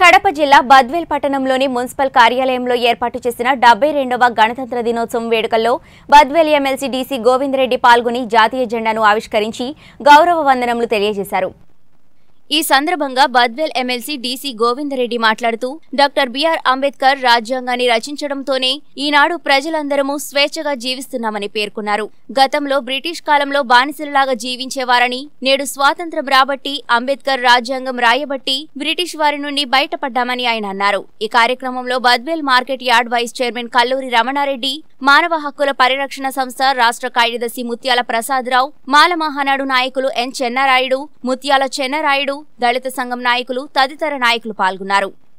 కడప జిల్లా బద్వేల్ పట్టణంలోని మున్సిపల్ కార్యాలయంలో ఏర్పాటు చేసిన 72వ గణతంత్ర దినోత్సవం వేడుకల్లో బద్వేల్ ఎమ్మెల్సీ డీసీ గోవిందరెడ్డి పాల్గొని జాతీయ జెండాను ఆవిష్కరించి గౌరవ వందనములు తెలియజేశారు. ఈ సందర్భంగా బద్వేల్ ఎమ్మెల్సీ డీసీ గోవిందరెడ్డి మాట్లాడుతూ డాక్టర్ బిఆర్ అంబేద్కర్ రాజ్యాంగాన్ని రచించడంతోనే ఈనాడు ప్రజలందరూ స్వేచ్ఛగా జీవిస్తున్నామని పేర్కొన్నారు. గతంలో బ్రిటిష్ కాలంలో బానిసలలాగా జీవించేవారని, నేడు స్వాతంత్ర్యం రాబట్టి అంబేద్కర్ రాజ్యాంగం రాయబట్టి బ్రిటిష్ వారి నుండి బయటపడ్డామని ఆయన అన్నారు. ఈ కార్యక్రమంలో Badvel market yard vice chairman Kalluri Ramana Reddy, మానవ హక్కుల పరిరక్షణ సంస్థ రాష్ట్ర కార్యదర్శి ముత్యాల ప్రసాదరావు, మాల మహానాడు నాయకులు ఎన్ చెన్నారాయుడు, ముత్యాల చెన్నారాయుడు, దళిత సంఘం నాయకులు తదితర నాయకులు పాల్గొన్నారు.